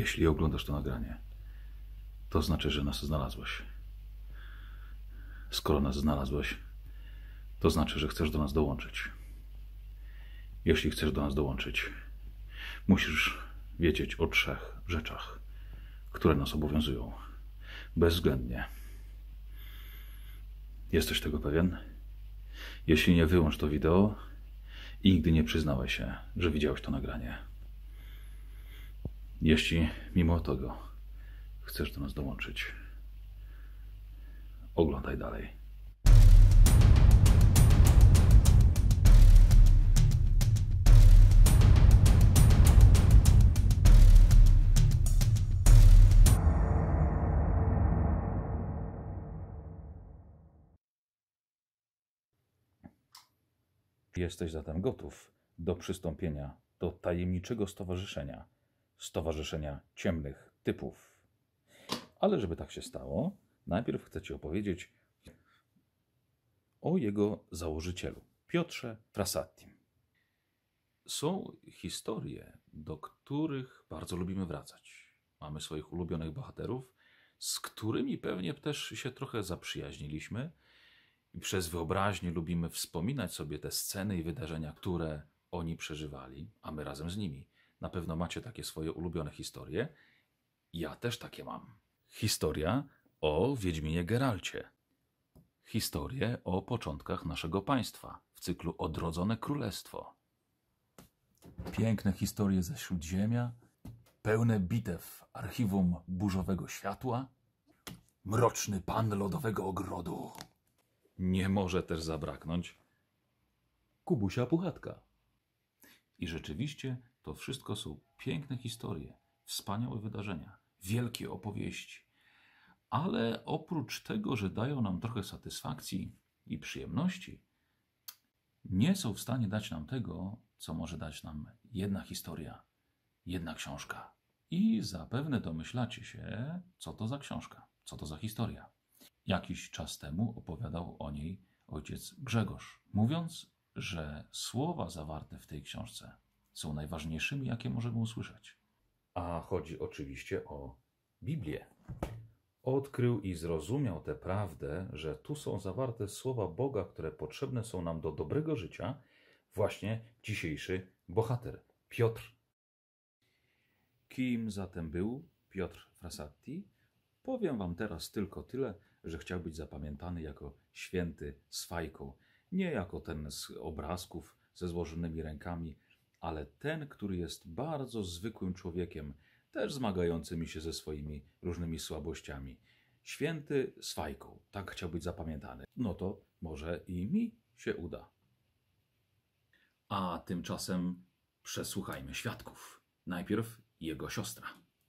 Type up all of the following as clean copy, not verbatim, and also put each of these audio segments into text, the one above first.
Jeśli oglądasz to nagranie, to znaczy, że nas znalazłeś. Skoro nas znalazłeś, to znaczy, że chcesz do nas dołączyć. Jeśli chcesz do nas dołączyć, musisz wiedzieć o 3 rzeczach, które nas obowiązują. Bezwzględnie. Jesteś tego pewien? Jeśli nie, wyłącz to wideo i nigdy nie przyznawaj się, że widziałeś to nagranie. Jeśli mimo tego chcesz do nas dołączyć, oglądaj dalej. Jesteś zatem gotów do przystąpienia do tajemniczego stowarzyszenia, Stowarzyszenia Ciemnych Typów. Ale żeby tak się stało, najpierw chcę Ci opowiedzieć o jego założycielu, Piotrze Frassattim. Są historie, do których bardzo lubimy wracać. Mamy swoich ulubionych bohaterów, z którymi pewnie też się trochę zaprzyjaźniliśmy. I przez wyobraźnię lubimy wspominać sobie te sceny i wydarzenia, które oni przeżywali, a my razem z nimi. Na pewno macie takie swoje ulubione historie. Ja też takie mam. Historia o Wiedźminie Geralcie. Historię o początkach naszego państwa w cyklu Odrodzone Królestwo. Piękne historie ze Śródziemia, pełne bitew archiwum Burzowego Światła, Mroczny Pan Lodowego Ogrodu. Nie może też zabraknąć Kubusia Puchatka. I rzeczywiście to wszystko są piękne historie, wspaniałe wydarzenia, wielkie opowieści. Ale oprócz tego, że dają nam trochę satysfakcji i przyjemności, nie są w stanie dać nam tego, co może dać nam jedna historia, jedna książka. I zapewne domyślacie się, co to za książka, co to za historia. Jakiś czas temu opowiadał o niej ojciec Grzegorz, mówiąc, że słowa zawarte w tej książce są najważniejszymi, jakie możemy usłyszeć. A chodzi oczywiście o Biblię. Odkrył i zrozumiał tę prawdę, że tu są zawarte słowa Boga, które potrzebne są nam do dobrego życia, właśnie dzisiejszy bohater, Piotr. Kim zatem był Piotr Frassatti? Powiem wam teraz tylko tyle, że chciał być zapamiętany jako święty z fajką. Nie jako ten z obrazków ze złożonymi rękami, ale ten, który jest bardzo zwykłym człowiekiem, też zmagającymi się ze swoimi różnymi słabościami. Święty z fajką, tak chciał być zapamiętany. No to może i mi się uda. A tymczasem przesłuchajmy świadków. Najpierw jego siostra.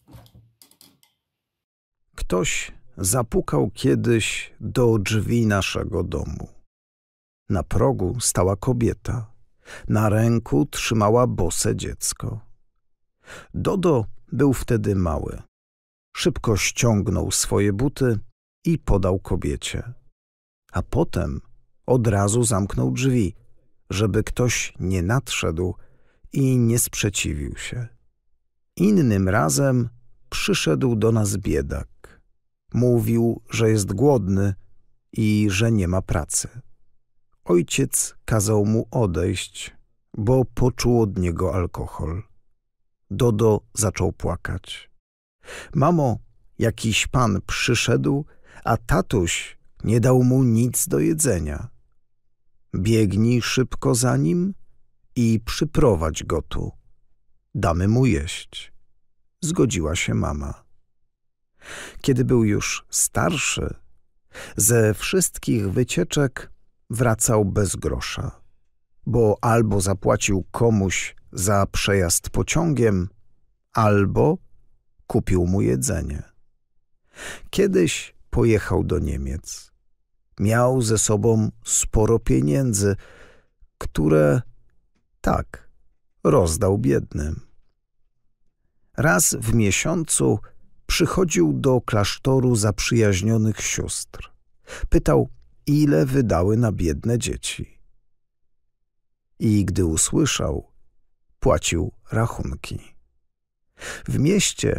Ktoś zapukał kiedyś do drzwi naszego domu. Na progu stała kobieta. Na ręku trzymała bose dziecko. Dodo był wtedy mały. Szybko ściągnął swoje buty i podał kobiecie. A potem od razu zamknął drzwi, żeby ktoś nie nadszedł i nie sprzeciwił się. Innym razem przyszedł do nas biedak. Mówił, że jest głodny i że nie ma pracy. Ojciec kazał mu odejść, bo poczuł od niego alkohol. Dodo zaczął płakać. Mamo, jakiś pan przyszedł, a tatuś nie dał mu nic do jedzenia. Biegnij szybko za nim i przyprowadź go tu. Damy mu jeść. Zgodziła się mama. Kiedy był już starszy, ze wszystkich wycieczek wracał bez grosza, bo albo zapłacił komuś za przejazd pociągiem, albo kupił mu jedzenie. Kiedyś pojechał do Niemiec. Miał ze sobą sporo pieniędzy, które tak rozdał biednym. Raz w miesiącu przychodził do klasztoru zaprzyjaźnionych sióstr. Pytał, ile wydały na biedne dzieci. I gdy usłyszał, płacił rachunki. W mieście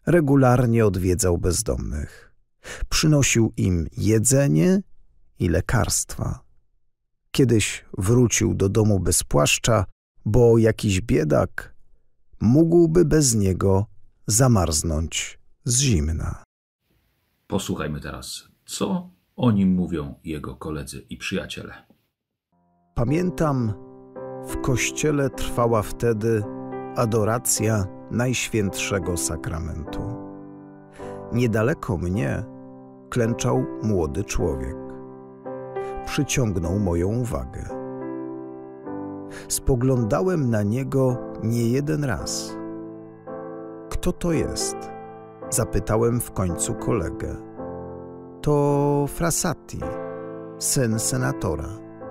regularnie odwiedzał bezdomnych. Przynosił im jedzenie i lekarstwa. Kiedyś wrócił do domu bez płaszcza, bo jakiś biedak mógłby bez niego zamarznąć z zimna. Posłuchajmy teraz, co o nim mówią jego koledzy i przyjaciele. Pamiętam, w kościele trwała wtedy adoracja Najświętszego Sakramentu. Niedaleko mnie klęczał młody człowiek. Przyciągnął moją uwagę. Spoglądałem na niego niejeden raz. Kto to jest? Zapytałem w końcu kolegę. To Frassati, syn senatora.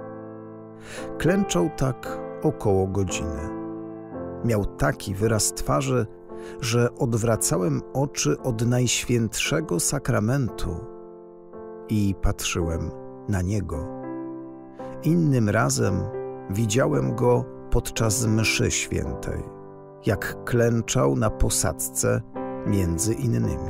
Klęczał tak około godziny. Miał taki wyraz twarzy, że odwracałem oczy od Najświętszego Sakramentu i patrzyłem na niego. Innym razem widziałem go podczas mszy świętej, jak klęczał na posadzce między innymi.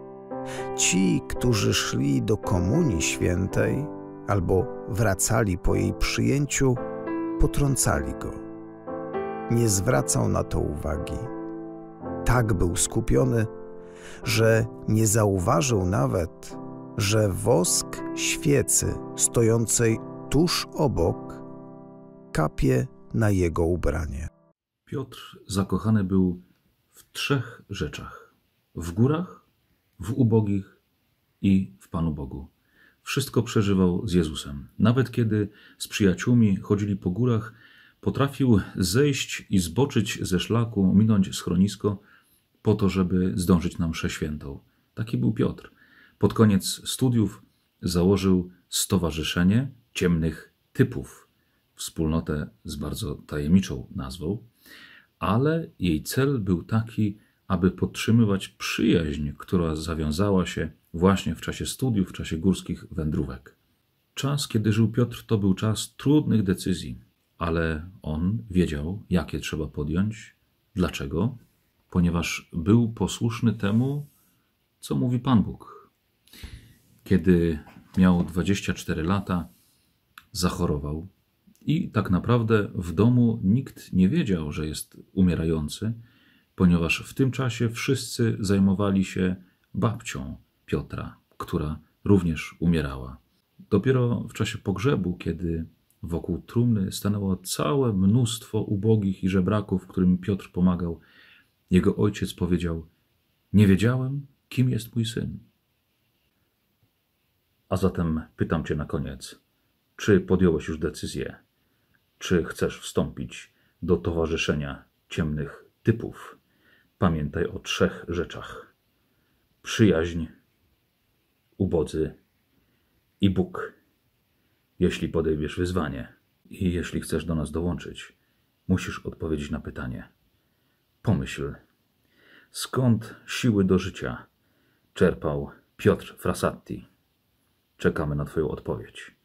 Ci, którzy szli do komunii świętej albo wracali po jej przyjęciu, potrącali go. Nie zwracał na to uwagi. Tak był skupiony, że nie zauważył nawet, że wosk świecy stojącej tuż obok kapie na jego ubranie. Piotr zakochany był w 3 rzeczach. W górach, w ubogich i w Panu Bogu. Wszystko przeżywał z Jezusem. Nawet kiedy z przyjaciółmi chodzili po górach, potrafił zejść i zboczyć ze szlaku, minąć schronisko po to, żeby zdążyć na mszę świętą. Taki był Piotr. Pod koniec studiów założył Stowarzyszenie Ciemnych Typów. Wspólnotę z bardzo tajemniczą nazwą, ale jej cel był taki, aby podtrzymywać przyjaźń, która zawiązała się właśnie w czasie studiów, w czasie górskich wędrówek. Czas, kiedy żył Piotr, to był czas trudnych decyzji, ale on wiedział, jakie trzeba podjąć. Dlaczego? Ponieważ był posłuszny temu, co mówi Pan Bóg. Kiedy miał 24 lata, zachorował i tak naprawdę w domu nikt nie wiedział, że jest umierający, ponieważ w tym czasie wszyscy zajmowali się babcią Piotra, która również umierała. Dopiero w czasie pogrzebu, kiedy wokół trumny stanęło całe mnóstwo ubogich i żebraków, którym Piotr pomagał, jego ojciec powiedział: nie wiedziałem, kim jest mój syn. A zatem pytam cię na koniec, czy podjąłeś już decyzję, czy chcesz wstąpić do Towarzyszenia Ciemnych Typów? Pamiętaj o 3 rzeczach. Przyjaźń, ubodzy i Bóg. Jeśli podejmiesz wyzwanie i jeśli chcesz do nas dołączyć, musisz odpowiedzieć na pytanie. Pomyśl, skąd siły do życia czerpał Piotr Frassati? Czekamy na twoją odpowiedź.